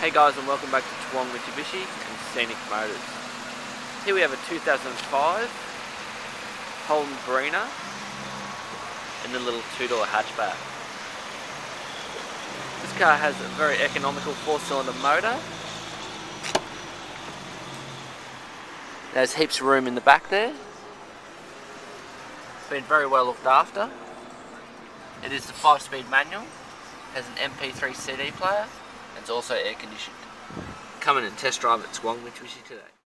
Hey guys, and welcome back to Twong Mitsubishi and Scenic Motors. Here we have a 2005 Holden Barina in the little two-door hatchback. This car has a very economical 4-cylinder motor. There's heaps of room in the back there. It's been very well looked after. It is the 5-speed manual. Has an MP3 CD player. It's also air conditioned. Come in and test drive at Twong Mitsubishi today.